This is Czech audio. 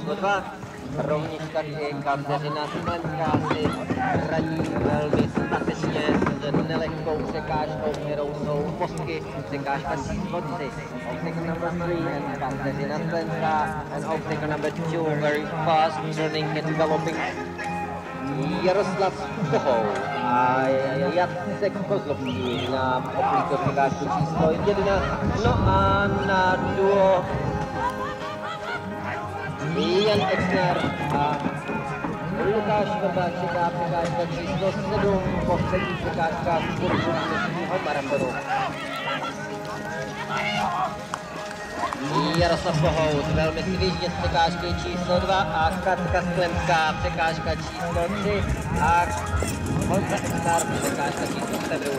číslo 2. Rovněž tady Kateřina Sklenská si radí velmi statečně s nelehkou překážkou, kterou jsou mostky. Překážka číslo 3. Obstacle number 3 and Kateřina Sklenská and obstacle number 2 very fast turning and developing Jaroslav Kohou a Jacek Kozlovský na okolíto překážku číslo 1. No a na duo Jan Exner a Lukáš Vrba čeká překážka číslo 7, poslední překážka z kurzu dnešního maratonu. Jaroslav Kohout velmi svižně z překážky číslo 2 a Katka Sklenská překážka číslo 3 a Honza Exner překážka číslo 7.